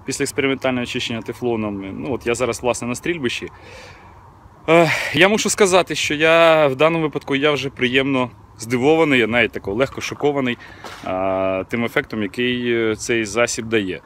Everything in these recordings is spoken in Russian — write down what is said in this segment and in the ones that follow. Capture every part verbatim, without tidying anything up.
після експериментального очищення тефлоном. Ну, от я зараз, власне, на стрільбищі. Я мушу сказати, що я в даному випадку я вже приємно здивований, навіть тако легко шокований а, тим ефектом, який цей засіб дає.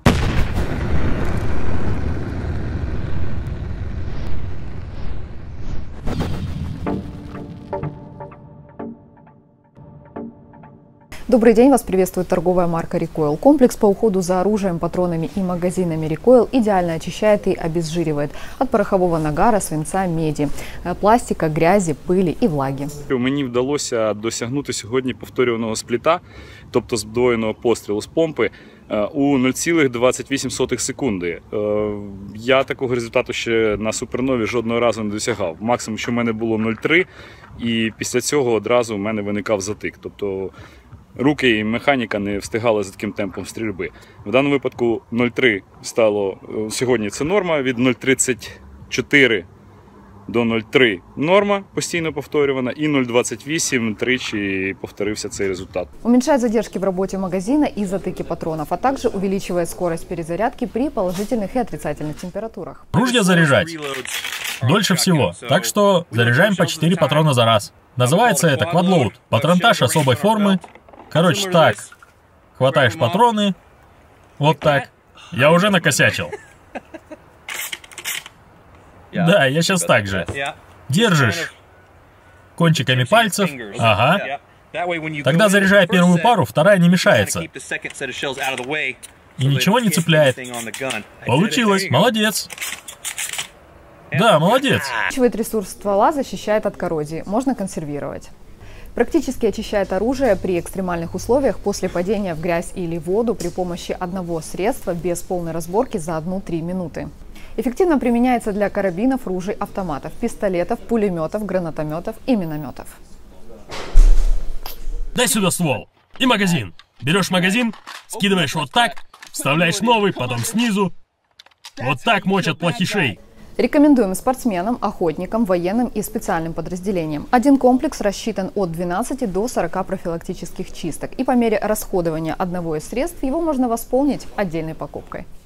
Добрый день, вас приветствует торговая марка Recoil. Комплекс по уходу за оружием, патронами и магазинами Recoil идеально очищает и обезжиривает от порохового нагара, свинца, меди, пластика, грязи, пыли и влаги. Мені вдалося досягнути сьогодні повторюваного спліта, тобто здвоєного пострілу з помпи, у нуль цілих двадцять вісім сотих секунди. Я такого результату ще на супернові жодного разу не досягав. Максимум, що в мене було нуль цілих три, і після цього одразу в мене виникав затик. Тобто руки і механіка не встигали за таким темпом стрільби. В даному випадку нуль цілих три стало, сьогодні це норма, від нуль цілих тридцять чотири до нуль цілих три норма, постійно повторювана, і нуль цілих двадцять вісім тричі повторився цей результат. Уменьшает задержки в работе магазина и затыки патронов, а также увеличивает скорость перезарядки при положительных и отрицательных температурах. Ружья заряжать дольше всего, так что заряжаем по четыре патрона за раз. Называется это квадлоуд, патронтаж особой формы. Короче так, хватаешь патроны, вот так. Я уже накосячил. Да, я сейчас так же. Держишь кончиками пальцев, ага. Тогда заряжая первую пару, вторая не мешается. И ничего не цепляет. Получилось, молодец. Да, молодец. Увеличивает ресурс ствола, защищает от коррозии, можно консервировать. Практически очищает оружие при экстремальных условиях после падения в грязь или воду при помощи одного средства без полной разборки за одну-три минуты. Эффективно применяется для карабинов, ружей, автоматов, пистолетов, пулеметов, гранатометов и минометов. Дай сюда ствол и магазин. Берешь магазин, скидываешь вот так, вставляешь новый, потом снизу. Вот так мочат плохишей. Рекомендуем спортсменам, охотникам, военным и специальным подразделениям. Один комплекс рассчитан от двенадцати до сорока профилактических чисток. И по мере расходования одного из средств его можно восполнить отдельной покупкой.